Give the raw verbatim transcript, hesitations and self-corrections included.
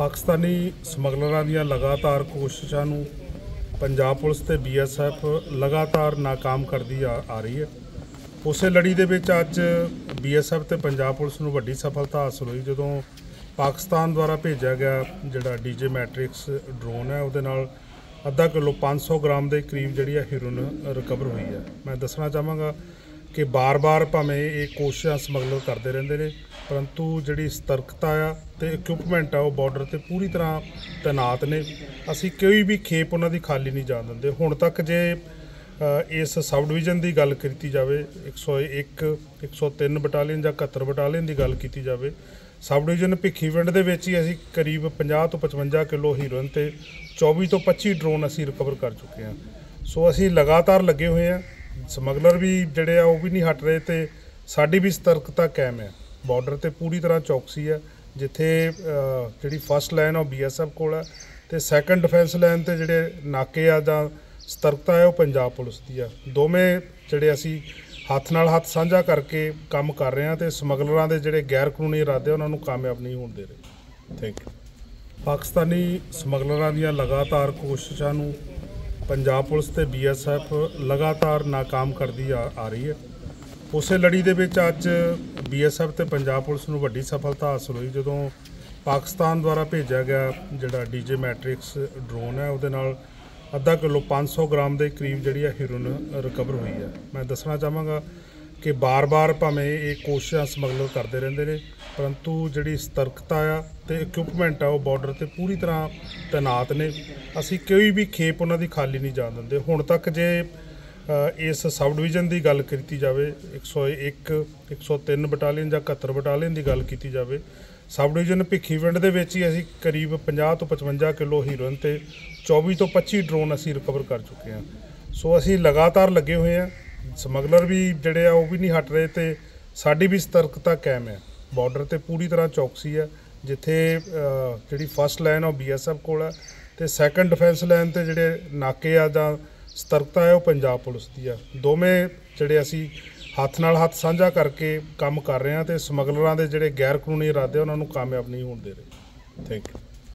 पाकिस्तानी ਸਮਗਲਰਾਂ ਦੀਆਂ लगातार कोशिशों ਨੂੰ पंजाब पुलिस ਤੇ बी एस एफ लगातार नाकाम करती आ, आ रही है। ਉਸੇ ਲੜੀ ਦੇ ਵਿੱਚ ਅੱਜ बी एस एफ ਤੇ पंजाब पुलिस ਨੂੰ ਵੱਡੀ ਸਫਲਤਾ ਹਾਸਲ ਹੋਈ ਜਦੋਂ पाकिस्तान द्वारा भेजा गया ਜਿਹੜਾ डी जे मैट्रिक्स ड्रोन है ਉਹਦੇ ਨਾਲ ਅੱਧਾ किलो पाँच सौ ग्राम के करीब जी हीरोइन रिकवर हुई है। मैं दसना चाहांगा कि बार बार भावें ये कोशिशें समगलर करते रहते हैं, परंतु जी सतर्कता आ तो इक्विपमेंट आ वो बॉर्डर से पूरी तरह तैनात ने। असी कोई भी खेप उन्होंने खाली नहीं जान देंगे। हुण तक जे इस सब डिवीजन की गल की जाए एक सौ एक एक सौ तीन बटालीन या इकहत्तर बटालीन की गल की जाए, सब डिवीजन भिखीविंड के ही असी करीब पचास तो पचवंजा किलो हीरोइन तो चौबीस तो पच्ची ड्रोन असी रिकवर कर चुके हैं। सो असी लगातार लगे हुए हैं, ਸਮਗਲਰ भी ਜਿਹੜੇ ਆ ਉਹ भी नहीं हट रहे तो साड़ी भी सतर्कता कायम है। बॉर्डर तो पूरी तरह चौकसी है, जिथे जी first line B S F को तो सैकेंड डिफेंस लाइन तो जोड़े नाके आ जां सतर्कता है वो पंजाब पुलिस की है। दोवें जोड़े असी हथ नाल हथ साझा करके काम कर रहे हैं तो ਸਮਗਲਰਾਂ ਦੇ ਜਿਹੜੇ गैर कानूनी इरादे उन्होंने कामयाब नहीं होने दे रहे। Thank you. पाकिस्तानी ਸਮਗਲਰਾਂ ਦੀਆਂ लगातार कोशिशों ਨੂੰ पंजाब पुलिस ते बी एस एफ लगातार नाकाम करती आ, आ रही है। उसे लड़ी दे विच अज बी एस एफ ते पंजाब पुलिस नूं वड्डी सफलता हासिल हुई जदों पाकिस्तान द्वारा भेजा गया जिहड़ा डी जे मैट्रिक्स ड्रोन है ਉਹਦੇ ਨਾਲ ਅੱਧਾ किलो पाँच सौ ग्राम के करीब जी हीरोइन रिकवर हुई है। मैं दसना चाहांगा कि बार बार भावें ये कोशिशें समगलर करते रहते हैं, परंतु जी सतर्कता आ तो इक्विपमेंट आ वो बॉर्डर से पूरी तरह तैनात ने। असी कोई भी खेप उन्होंने खाली नहीं जान देंगे। हुण तक जे इस सब डिवीजन की गल की जाए एक सौ एक एक सौ तीन बटालीन या इकहत्तर बटालीन की गल की जाए, सब डिवीजन भिखीविंड के ही असी करीब पचास तो पचवंजा किलो हीरोइन तो चौबीस तो पच्ची ड्रोन असी रिकवर कर चुके हैं। सो असी लगातार लगे हुए हैं, ਸਮਗਲਰ भी जोड़े आ वो भी नहीं हट रहे तो साड़ी भी सतर्कता कायम है। बॉर्डर तो पूरी तरह चौकसी है, जिथे जी first line B S F को तो सैकेंड डिफेंस लाइन तो जोड़े नाके आ जां सतर्कता है वो पंजाब पुलिस की है। दोवें जोड़े असी हथ नाल हथ साझा करके काम कर रहे हैं तो ਸਮਗਲਰਾਂ ਦੇ ਜਿਹੜੇ गैर कानूनी इरादे उन्होंने कामयाब नहीं होने दे रहे। Thank you.